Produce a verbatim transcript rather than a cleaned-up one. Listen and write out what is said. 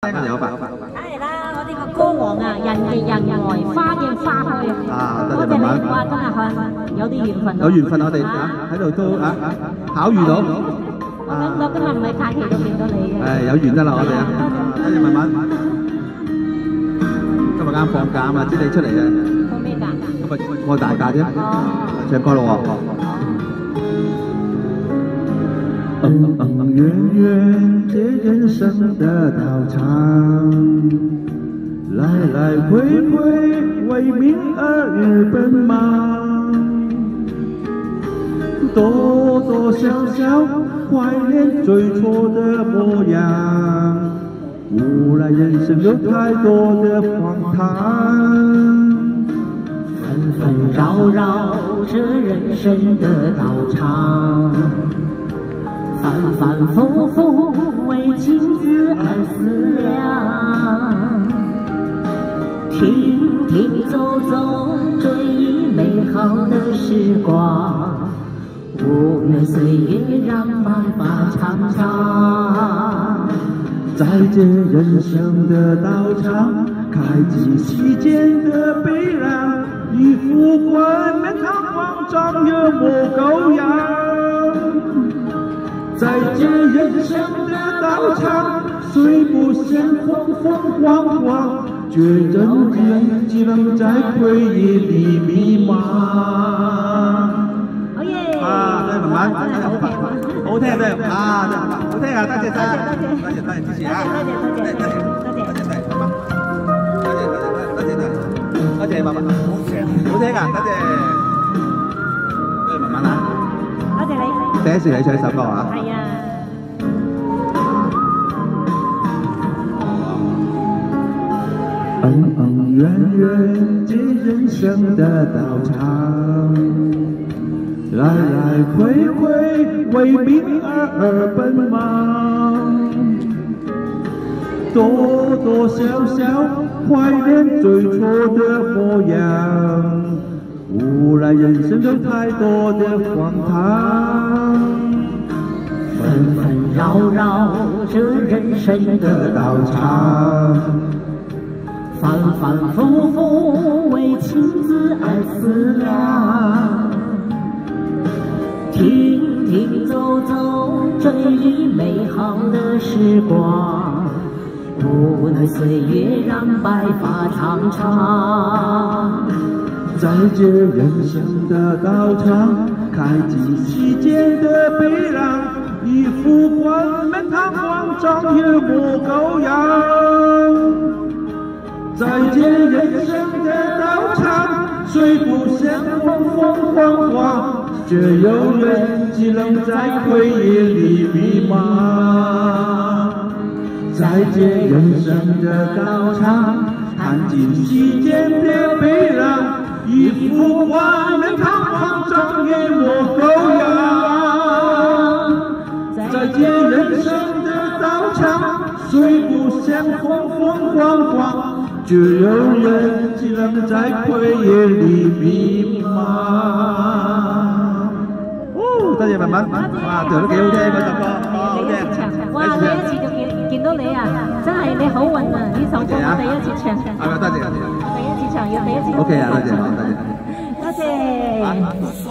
聽下有吧？ 梗係啦，我哋個歌王啊，人嘅人來，花嘅花開啊！ 啊，多謝多謝你， 慢慢。 哇，真係係有啲緣分。 有緣分，我哋啊喺度都啊巧遇到。 我感覺今日唔係假期都見到你嘅。 誒，有緣得啦，我哋啊，多謝慢慢。今日啱放假啊嘛，知你出嚟嘅。 放咩假？ 今日放大假啫。 哦。 唱歌咯喎。恩恩怨怨，这人生的道场，来来回回，为民而奔忙，多多少少怀念最初的模样，无奈人生有太多的荒唐， 纷纷扰扰，这人生的道场。反反复复为情字而思量，停停走走追忆美好的时光，无论岁月让白发长长。 在这人生的道场，开启世间的悲凉，以富冠冕堂皇，张牙莫狗样。在这人生的道场，虽不见风风光光，却仍然只能在回忆里迷茫。 好耶！ 啊，對，慢慢，好聽對，啊，好聽啊，多謝晒，多謝多謝支持啊，多謝多謝多謝多謝多謝多謝多謝多謝爸爸，好聽啊，多謝，對，慢慢啊。 多謝你。 第一次你唱首歌啊？ 係啊。 恩恩怨怨，这人生的道场，来来回回，为民而奔忙，多多少少怀念最初的模样。无奈人生有太多的荒唐， 纷纷扰扰，这人生的道场，反反复复为情字而思量，停停走走追忆美好的时光，无奈岁月让白发长长。 在这人生的道场，开启世间的悲凉，以富冠冕堂皇，张牙莫狗样。在这人生的道场，虽不见风风光光，却永远只能在回忆里迷茫。在这人生的道场，看尽世间的悲凉，以富冠冕堂皇，张牙莫狗样。在这人生的道场，虽不见风风光光，却永远只能在回憶裏迷茫。哦，多謝文文，哇，唱得幾好聽嗰首歌，好聽。 哇！第一次就見見到你啊，真係你好運啊！呢首歌我第一次唱。 係咪？多謝多謝。 第一次唱要第一次。 OK 啊，多謝多謝。 多謝。